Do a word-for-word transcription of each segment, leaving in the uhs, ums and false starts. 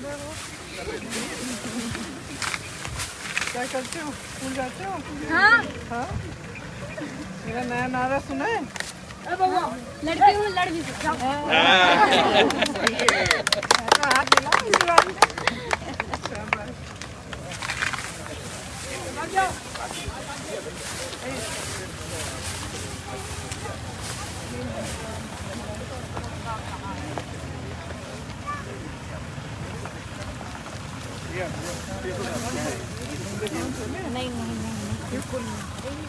क्या करते हो? स्कूल जाते हो? हाँ हाँ। मेरा नया नारा सुना है? लड़की हूँ, लड़ भी सकता हूँ। हाथ मिलाओ इस बार। नहीं नहीं नहीं बिल्कुल नहीं।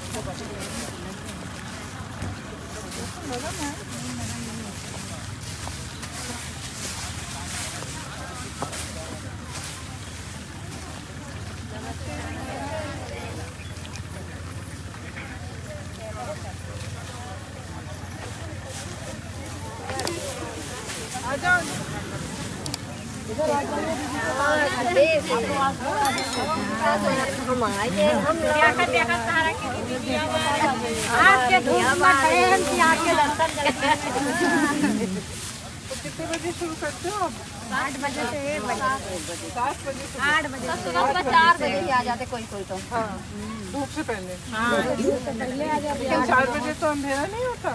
कितने बजे शुरू करते हो आप? आठ बजे से एक बजे। सात बजे से आठ बजे सुबह सुबह चार बजे ही आ जाते कोई कोई तो। हाँ, धूप से पहले। हाँ, धूप से पहले आ जाते। लेकिन चार बजे तो अंधेरा नहीं होता।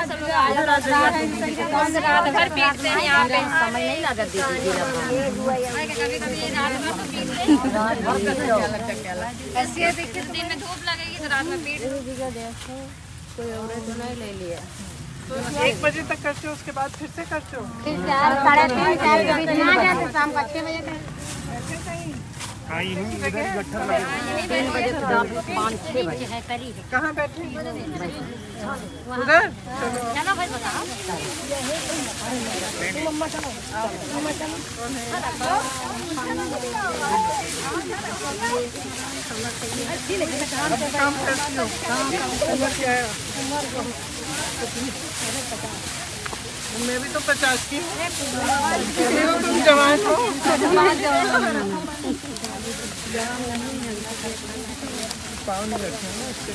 रात भर पीटते हैं यहाँ पे, समय नहीं लगा दीदी। कभी कभी रात भर तो पीटते हैं। ऐसे दिन में धूप लगेगी तो रात में पीट। कोई और तो नहीं ले लिया। तो एक बजे तक करते हो, उसके बाद फिर से करते हो? फिर चार साढ़े तीन चार के बीच में आ जाते, शाम को छह बजे तक। तीन बजे तो पाँच छः बजे है करीब। कहाँ बैठे? उधर? चलो भाई बताओ। काम करती हो? उम्र क्या है? मैं भी तो पचास की हूँ। तुम जवान हो। पाँव नहीं रखे ना उसके।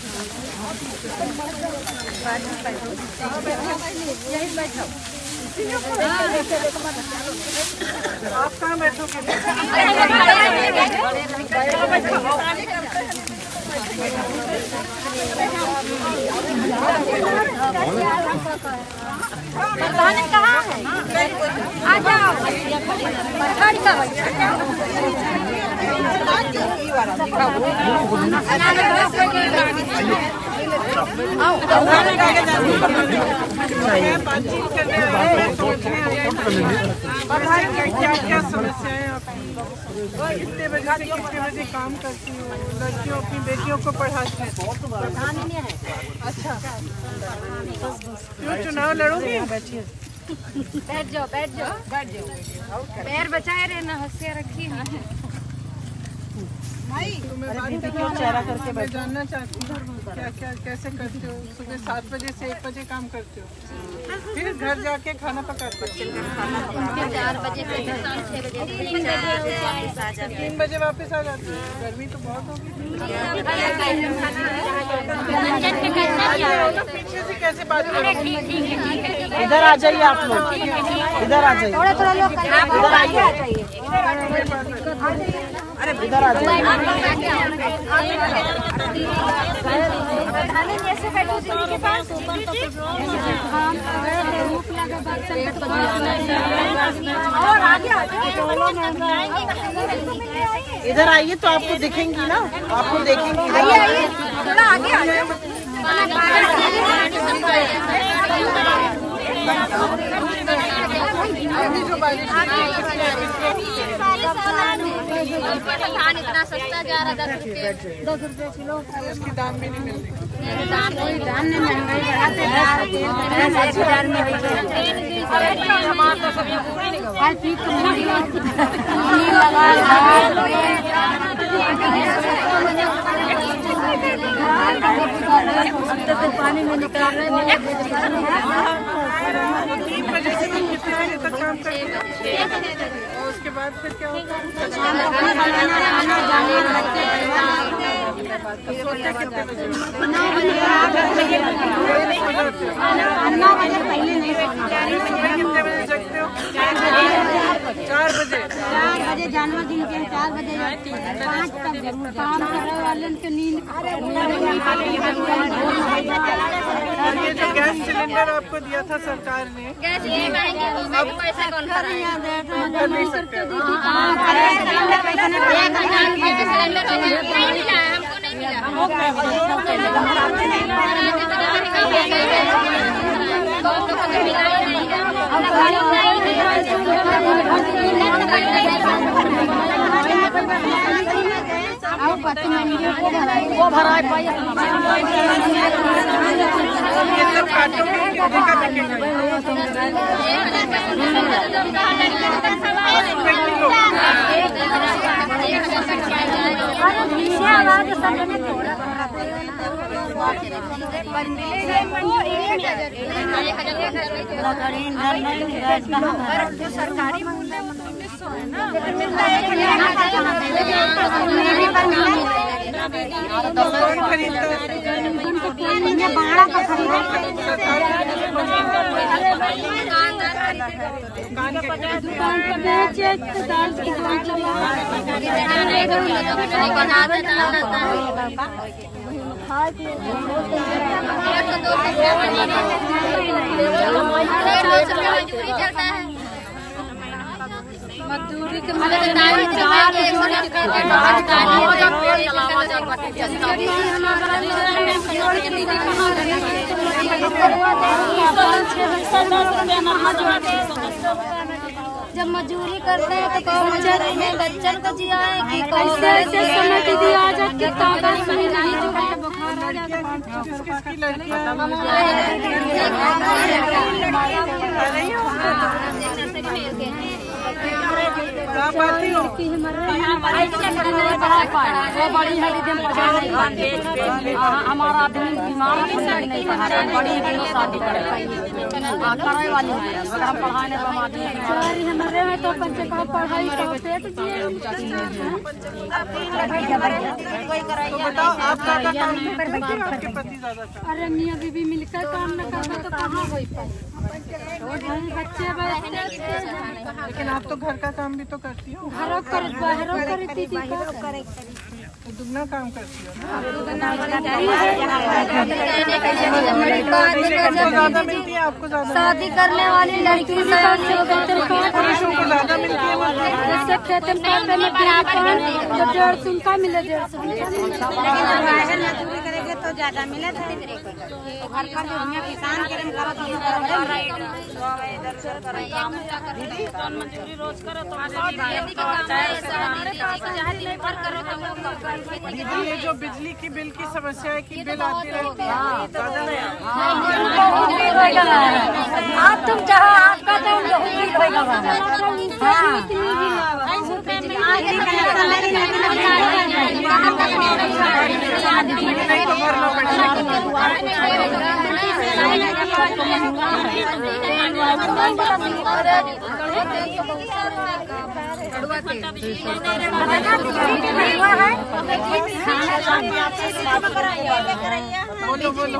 आप कहाँ बैठोगे? प्रधान कहाँ है? आ जाओ। बातचीत करने क्या क्या समस्याएं आपकी? कितने बजे से कितने बजे काम करती हो? लड़कियों अपनी बेटियों को पढ़ाती हैं? अच्छा, क्यों चुनाव लड़ोगी? बैठ जाओ बैठ जाओ बैठ जाओ। पैर बचाए रहना, हंसिया रखी है। तुम्हें बात क्यों चेहरा करके मैं जानना चाहती हूँ क्या क्या कैसे करते हो? सुबह सात बजे से एक बजे काम करते हो, फिर घर जाके खाना पकाते हो, चार बजे से छह बजे तीन बजे वापस आ जाते हो। गर्मी तो बहुत होगी। पीछे से कैसे बात करो? इधर आ जाइए आप लोग, इधर आ जाइए, थोड़ा थोड़ा लोग इधर आइए, अरे इधर आ जाइए। जैसे बैठो के पास और आगे इधर आइए तो आपको दिखेंगी ना, आपको देखेंगी। थोड़ा आगे आ जाओ। धान इतना सस्ता जा रहा, दस रुपये दस रुपये किलो। उसकी दाम भी नहीं मिल रही। दाम नहीं महंगाई बढ़ाते हैं। पानी में निकल रहे हैं। तीन बजे से कितने बजे तक काम करते हैं? और उसके बाद फिर क्या होता है? नौ बजे पहले नहीं कितने बजे जगते हो? चार बजे। चार बजे बजे जन्मदिन के चार बजे पाँच तक जरूर काम करे वाले के नींद। और ये जो गैस सिलेंडर आपको दिया था सरकार ने, गैस ये महंगी हो गई, पैसा कौन भर कर नहीं सकते। सिलेंडर नहीं मिला, हमको नहीं वो भरा सरकारी मूल्य उन्नीस सौ है ना, कौन खरीदता है? बाड़ा का खरीदा दुकान पे बेचे दाल की दुकान मजदूरी के जब मजदूरी करते हैं तो बच्चन को जिया है कि कैसे ऐसे समय की दिया जाती कागज में नहीं जो बुखार आ हमारा आदमी बीमार नहीं पढ़ा बड़ी शादी करे वाली है, हम पढ़ाने हमारे में तो बच्चे का पढ़ाई आपके पति ज्यादा? अरे मियाँ बीबी मिलकर काम न करना तो कहाँ हो पाए बच्चे लेकिन आप तो घर का काम भी तो करती हो। घरों कर बाहरों करती थी तो दुगना काम करती हो ज्यादा मिलती है आपको? ज्यादा शादी करने वाली लड़की पुरुषों को ज्यादा मिलती है? जैसे खेत में तो डेढ़ सौ का मिले, डेढ़ सौ मजदूरी करेंगे तो ज्यादा मिले। घर पर जो किसान मजदूरी रोज करो तो ये जो बिजली की बिल की समस्या है कि बिल आती रहती है, आप तुम जहाँ आपका तो नहीं तो भरना बोलो बोलो।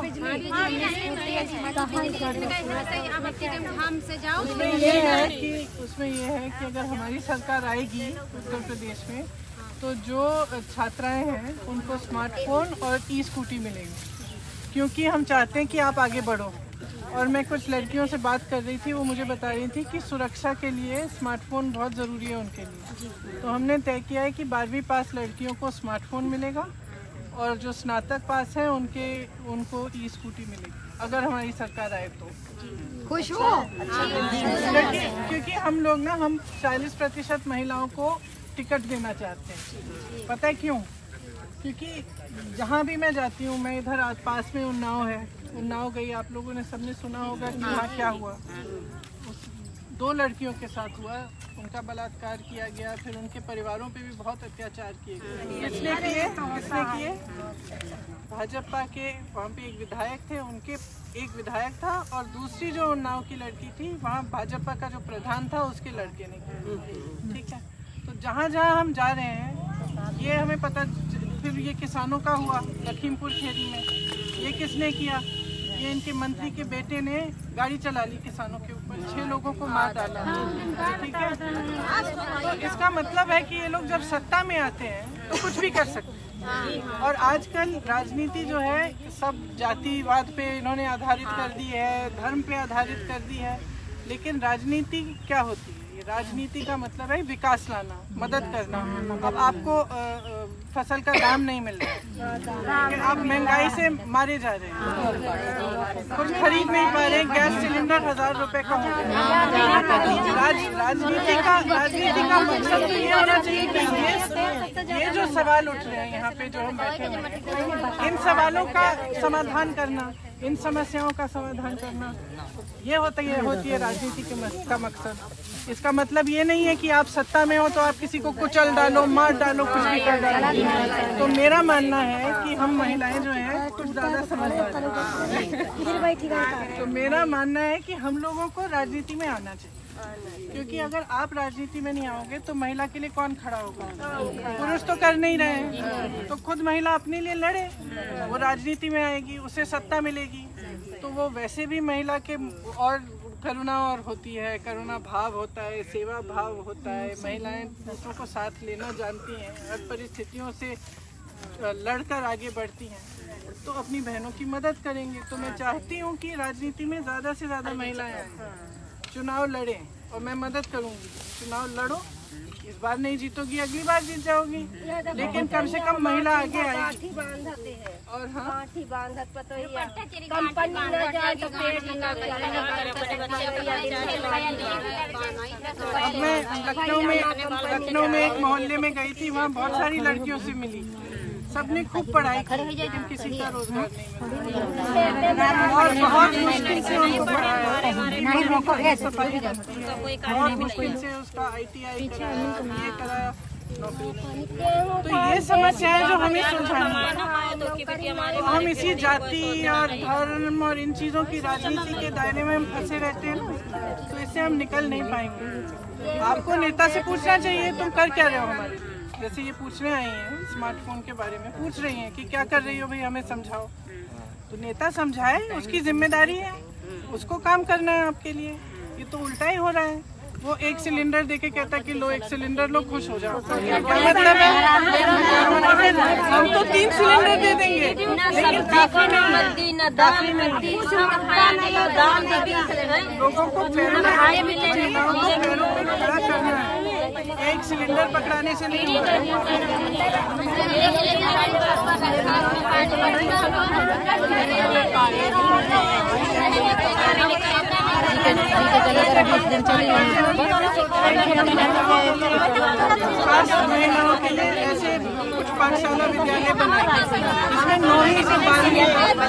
उसमें ये है कि उसमें ये है कि अगर हमारी सरकार आएगी उत्तर प्रदेश में तो जो छात्राएं हैं उनको स्मार्टफोन और ई स्कूटी मिलेगी, क्योंकि हम चाहते हैं कि आप आगे बढ़ो। और मैं कुछ लड़कियों से बात कर रही थी, वो मुझे बता रही थी कि सुरक्षा के लिए स्मार्टफोन बहुत ज़रूरी है उनके लिए। तो हमने तय किया है कि बारहवीं पास लड़कियों को स्मार्टफोन मिलेगा और जो स्नातक पास हैं उनके उनको ई स्कूटी मिलेगी अगर हमारी सरकार आए तो। खुश हो? क्योंकि हम लोग ना हम चालीस प्रतिशत महिलाओं को टिकट देना चाहते हैं। पता है क्यों? क्योंकि जहाँ भी मैं जाती हूँ, मैं इधर आस पास में उन्नाव है, उन्नाव गई, आप लोगों ने सबने सुना होगा कि वहाँ क्या हुआ। उस दो लड़कियों के साथ हुआ, उनका बलात्कार किया गया, फिर उनके परिवारों पे भी बहुत अत्याचार किए गए। किसने किए? किसने किए? भाजपा के वहाँ पे एक विधायक थे, उनके एक विधायक था और दूसरी जो उन्नाव की लड़की थी वहाँ भाजपा का जो प्रधान था उसके लड़के ने किया। ठीक है, तो जहाँ जहाँ हम जा रहे हैं ये हमें पता। फिर ये किसानों का हुआ लखीमपुर खीरी में, ये किसने किया? ये इनके मंत्री के बेटे ने गाड़ी चला ली किसानों के ऊपर, छह लोगों को मार डाला, ठीक है। तो इसका मतलब है कि ये लोग जब सत्ता में आते हैं तो कुछ भी कर सकते हैं। और आजकल राजनीति जो है सब जातिवाद पे इन्होंने आधारित कर दी है, धर्म पे आधारित कर दी है। लेकिन राजनीति क्या होती है? ये राजनीति का मतलब है विकास लाना, मदद करना। अब आपको आ, आ, फसल का दाम नहीं मिल रहा है, लेकिन आप महंगाई से मारे जा रहे हैं, कुछ खरीद नहीं पा रहे हैं, गैस सिलेंडर हजार रुपए का हो गया। राज, राजनीति का राजनीति का मकसद तो ये होना चाहिए कि ये ये जो सवाल उठ रहे हैं यहाँ पे जो हम बैठे हुए हैं, इन सवालों का समाधान करना, इन समस्याओं का समाधान करना, ये होता है होती है राजनीति के का मकसद। इसका मतलब ये नहीं है कि आप सत्ता में हो तो आप किसी को कुचल डालो, मार डालो, कुछ भी कर डालो। तो मेरा मानना है कि हम महिलाएं जो हैं कुछ ज़्यादा समझदार हैं। तो मेरा मानना है कि हम लोगों को राजनीति में आना चाहिए, क्योंकि अगर आप राजनीति में नहीं आओगे तो महिला के लिए कौन खड़ा होगा? पुरुष तो कर नहीं रहे हैं, तो खुद महिला अपने लिए लड़े, वो राजनीति में आएगी, उसे सत्ता मिलेगी, तो वो वैसे भी महिला के और करुणा और होती है, करुणा भाव होता है, सेवा भाव होता है। महिलाएं दूसरों को साथ लेना जानती हैं, हर परिस्थितियों से लड़कर आगे बढ़ती हैं, तो अपनी बहनों की मदद करेंगे। तो मैं चाहती हूँ कि राजनीति में ज़्यादा से ज़्यादा महिलाएं आएं, चुनाव लड़ें, और मैं मदद करूँगी। चुनाव लड़ो, इस बार नहीं जीतोगी अगली बार जीत जाओगी, लेकिन कम से कम महिला आगे आएगी। और हाँ, अब मैं लखनऊ में लखनऊ में एक मोहल्ले में गई थी, वहाँ बहुत सारी लड़कियों से मिली, सबने खूब पढ़ाई की, लेकिन किसी का रोजगार नहीं मिला, और बहुत मुश्किल से उनको पढ़ाया, बहुत मुश्किल से उसका आई टी आई कराया, ये कराया, तो ये समस्याएं जो हमें सुलझानी है। हम इसी जाति और धर्म और इन चीज़ों की राजनीति के दायरे में हम फंसे रहते हैं ना, तो इससे हम निकल नहीं पाएंगे। आपको नेता से पूछना चाहिए तुम कर क्या रहे हो हमारे, जैसे ये पूछने आई हैं स्मार्टफोन के बारे में, पूछ रही हैं कि क्या कर रही हो भाई, हमें समझाओ। तो नेता समझाए, उसकी जिम्मेदारी है, उसको काम करना है आपके लिए। ये तो उल्टा ही हो रहा है, वो एक सिलेंडर देके कहता है कि लो एक सिलेंडर लो, खुश हो जाओ। क्या मतलब है? हम तो तीन सिलेंडर दे देंगे, लेकिन काफी नहीं, काफी नहीं। लोगों को पैरों पे खड़ा करना है, एक सिलेंडर पकड़ाने से नहीं होगा। महिलाओं के लिए ऐसे कुछ पाठशाला विद्यालय बनाए, इसमें नौवीं से बारहवीं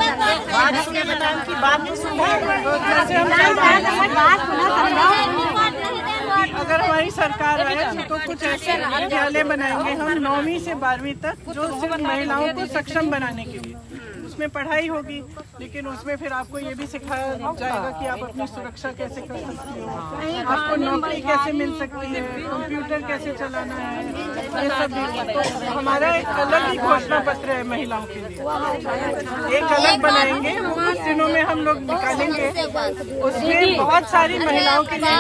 अगर हमारी सरकार आए तो कुछ ऐसे विद्यालय बनाएंगे हम नौवीं से बारहवीं तक, जो सिर्फ महिलाओं को सक्षम बनाने के लिए। उसमें पढ़ाई होगी, लेकिन उसमें फिर आपको ये भी सिखाया जाएगा कि आप अपनी सुरक्षा कैसे कर सकती हो, आपको नौकरी कैसे मिल सकती है, कंप्यूटर कैसे चलाना है, ये सब भी। तो हमारा एक अलग ही घोषणा पत्र है महिलाओं के लिए, एक अलग बनाएंगे, वो कुछ दिनों में हम लोग निकालेंगे, उसमें बहुत सारी महिलाओं के लिए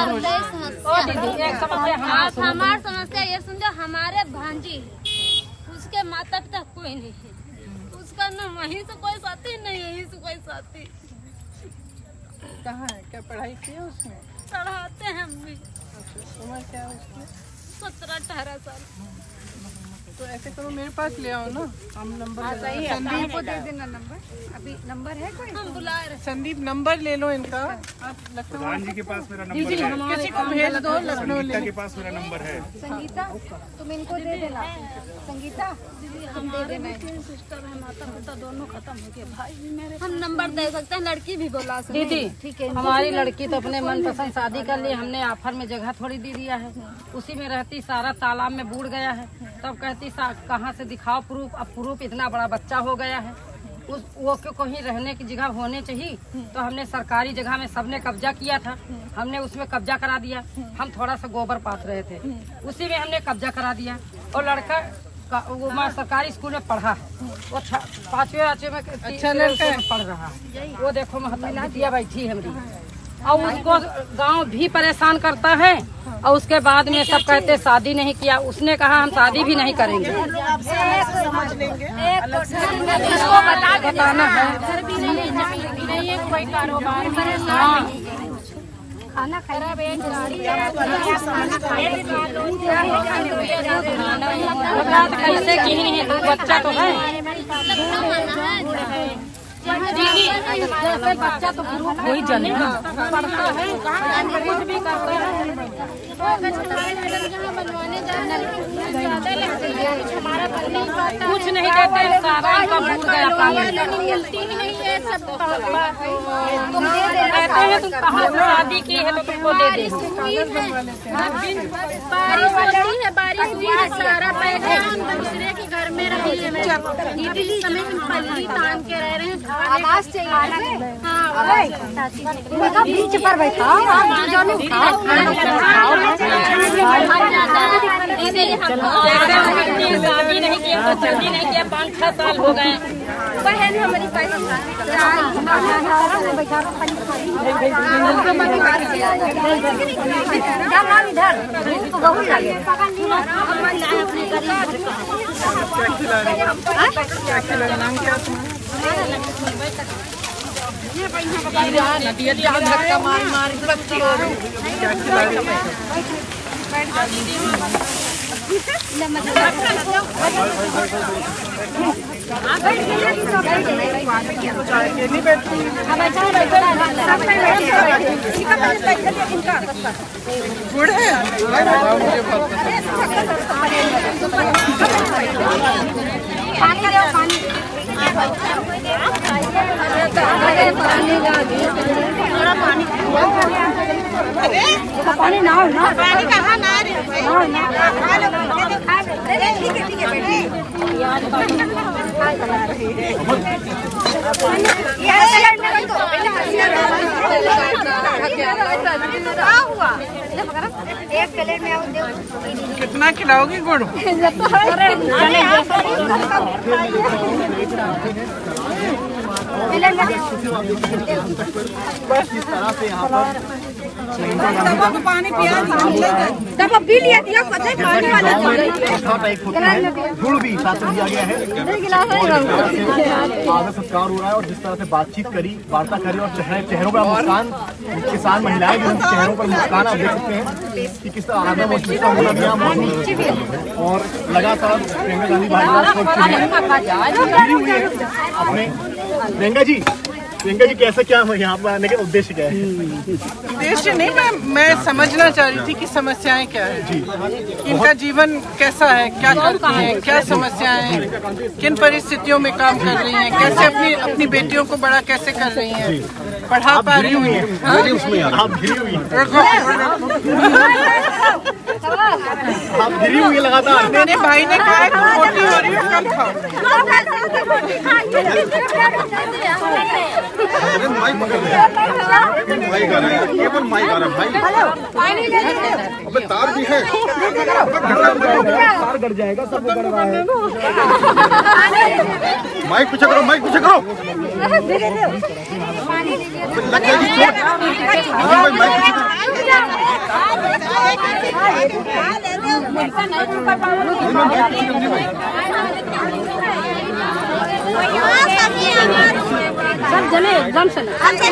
हमारी समस्या ये समझो, हमारे भांजी उसके माता पिता कोई नहीं है, उसका न वहीं से कोई साथी नहीं है, यहीं से कोई साथी। कहाँ है? क्या पढ़ाई की है उसने? पढ़ाते हैं हम भी। उम्र क्या है उसकी? सत्रह अठारह साल। तो ऐसे करो, मेरे पास ले आओ ना, हम नंबर संदीप को दे देना नंबर। अभी नंबर है कोई? हम बुला रहे। संदीप नंबर ले लो इनका, आप लखनऊ जी के पास मेरा नंबर है, किसी को भेज दो, लखनऊ ले के पास मेरा नंबर है। संगीता तुम इनको दे देना, संगीता तुम दे देना। सिस्टर है, माता पिता दोनों खत्म हो गए, भाई भी मेरे। हम नंबर दे सकते हैं, लड़की भी बुला सकते हैं। दीदी ठीक है, हमारी लड़की तो अपने मनपसंद शादी कर ली, हमने ऑफर में जगह थोड़ी दे दिया है, उसी में रहती, सारा तालाब में बूढ़ गया है। तब कहती कहाँ से दिखाओ प्रूफ, अब प्रूफ इतना बड़ा बच्चा हो गया है, उस वो क्यों कहीं रहने की जगह होने चाहिए। तो हमने सरकारी जगह में सबने कब्जा किया था, हमने उसमें कब्जा करा दिया। हम थोड़ा सा गोबर पास रहे थे, उसी में हमने कब्जा करा दिया, और लड़का वो मैं सरकारी स्कूल में पढ़ा है, वो पाँचवे आठवें में अच्छा लड़का है। पढ़ रहा है। वो देखो महतिया बैठी है हमारी, और उसको गांव भी परेशान करता है। और उसके बाद में सब कहते शादी नहीं किया, उसने कहा हम शादी भी नहीं करेंगे। बताना है कोई कारोबार खाना खराब कैसे की है, बच्चा तो है जैसे बच्चा तो कोई जाने पढ़ता है, कुछ भी करता है। कुछ नहीं देते, सारा इनका भूल गया कहते हैं तुम कहाँ से शादी की है तो तुमको दे दे। बारिश होती है, बारिश हुई है, सारा पैसा दूसरे के घर में रही है। इडली समय पल्ली तान के रह रहे हैं, आवाज चाहिए। हाँ बीच पर बैठा शादी नहीं किया, शादी नहीं किया, पाँच छह साल हो गए। बहन हमारी पैसा धक्का मार मार बच्ची हो रही क्या खिला रही है? गुड़ है पानी ना ना पानी कहाँ ना रहे एक प्लेट में कितना खिलाओगी गुड़? बस इस तरह से यहाँ पर पानी पिया तब पी लिया दिया पता है खाने वाला एक होता है, गुड़ भी साथ में दिया गया है। आदर सत्कार हो रहा है और जिस तरह से बातचीत करी, वार्ता करी और चेहरे चेहरों पर मुस्कान, किसान महिलाएं जो चेहरों पर मुस्कान आप देख सकते हैं कि किस तरह आदर और चिंता होना भी यहाँ मौजूद है। और लगातार प्रियंका गांधी भाजपा अपने प्रियंका जी प्रियंका जी कैसे क्या यहाँ पर आने का उद्देश्य क्या है? उद्देश्य नहीं, मैं मैं समझना चाह रही थी कि समस्याएं क्या है, इनका जीवन कैसा है, क्या करती हैं, क्या समस्याएं हैं, किन परिस्थितियों में काम कर रही हैं, कैसे अपनी अपनी बेटियों को बड़ा कैसे कर रही हैं, पढ़ा पा रही हुई हैं। आप घिरी हुई आप घिरी हुई लगातार। मेरे भाई ने कहा है कि मोटी हो रही है, कम खाओ। केवल माइक आ रहा है भाई, अबे तार भी है, तार गड़ जाएगा, सब गड़ रहा है। माइक पीछे करो, माइक पीछे करो, लग जाएगी चोट। माइक पीछे सब जने एकदम से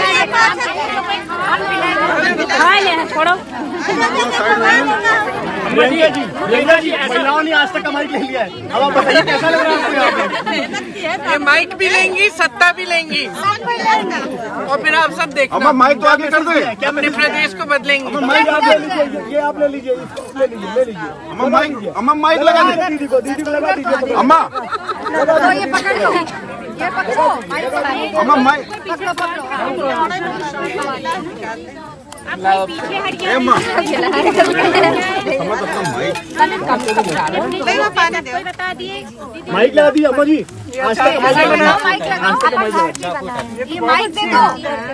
छोड़ो। प्रियंका जी प्रियंका जी महिलाओं ने आज तक का माइक ले लिया है, अब आप बताइए कैसा लग रहा है आपको? ये माइक भी लेंगी, सत्ता भी लेंगी, और फिर आप सब देखना। माइक तो आगे कर दो, क्या अपने प्रदेश को बदलेंगे? माइक आप ले लीजिए, ये आप ले लीजिए, ले लीजिए ले लीजिए अम्मा माइक, अम्मा माइक लगा दीजिए, दीदी को दीदी को लगा दीजिए अम्मा, ये पकड़ लो, ये पकड़ो, अम्मा माइक अम्मा समझ अपना माइक कोई बता दिए माइक लगा दी अम्मा जी। आज तक ये माइक दे दो,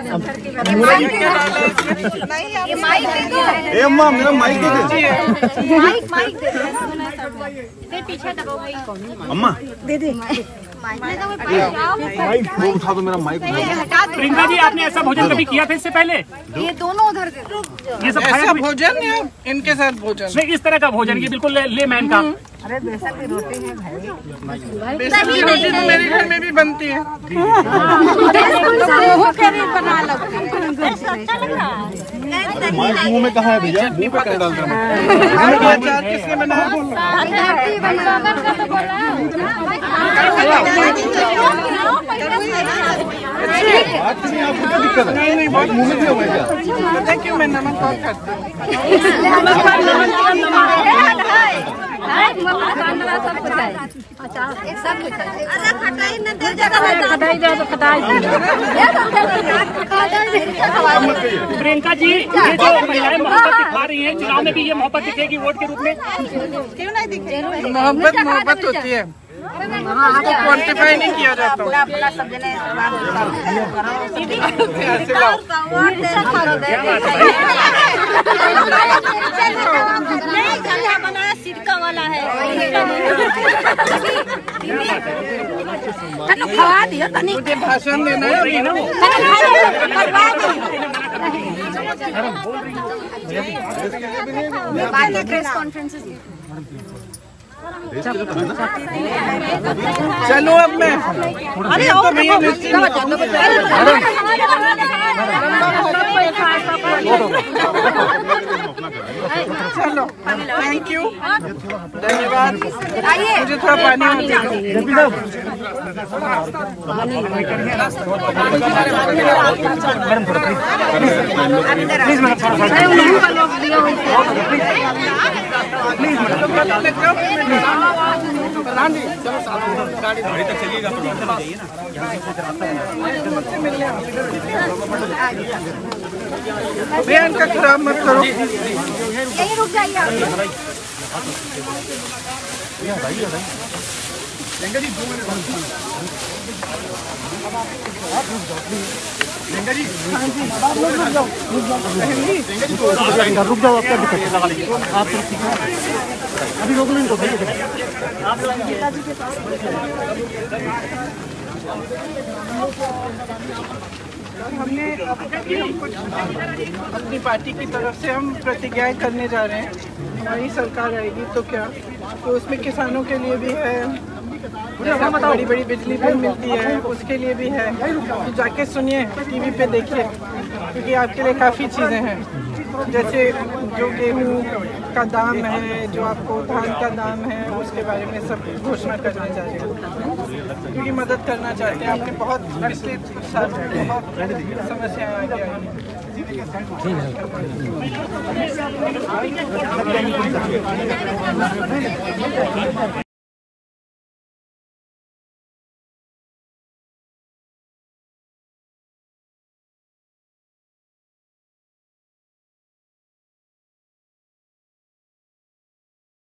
ये माइक दे दो, ए अम्मा मेरा माइक दे दे। माइक माइक दे दो, पीछे दबो भाई अम्मा दे दे माइक वो उठा दो, मेरा माइक उठा दो। प्रियंका जी, आपने ऐसा भोजन कभी किया था इससे पहले? ये दोनों उधर दे दो। ये सब खाया ऐसा कभी? भोजन या इनके साथ भोजन? नहीं, इस तरह का भोजन, ये बिल्कुल ले, ले मैन का। बेसन की रोटी तो मेरे घर में भी बनती है। माइक मुंह में कहाँ है भैया? मुंह पे कहाँ डाल रहे हैं? अचार किसने बनाया? आपको क्या दिक्कत है? नहीं नहीं मुंह में क्यों है क्या? पता है क्यों? मैं नमक बहुत खाता हूँ। प्रियंका जी, ये जो महिलाएं मोहब्बत दिखा रही हैं, चुनाव में भी ये मोहब्बत दिखेगी वोट के रूप में? मोहब्बत मोहब्बत होती है, उसको क्वांटिफाई नहीं किया जाता। ऐसे लाओ। सिरका वाला है। खवा दियो तनी, मुझे भाषण देना है। बाद में प्रेस कॉन्फ्रेंसेस। चलो अब मैं अरे तो भैया चलो, थैंक यू, धन्यवाद। मुझे थोड़ा पानी गाड़ी तक चलिएगा तो जाइए ना। भैया इनका खराब मत करो। यही रुक जाइए आप। रुक जाओ, आपका दिक्कत लगा लीजिए आप। अभी रोक लेंगे तो भैया हमने कुछ अपनी पार्टी की तरफ से हम प्रतिज्ञाएं करने जा रहे हैं। हमारी सरकार आएगी तो क्या, तो उसमें किसानों के लिए भी है, बड़ी बड़ी बिजली बिल मिलती है उसके लिए भी है। तो जाके सुनिए, टीवी पे देखिए, क्योंकि आपके लिए काफ़ी चीज़ें हैं, जैसे जो गेहूँ का दाम है, जो आपको धान का दाम है, उसके बारे में सब घोषणा करना चाहते हैं, क्योंकि मदद करना चाहते हैं। आपने बहुत पिछले कुछ साल में बहुत समस्याएं आगे आई।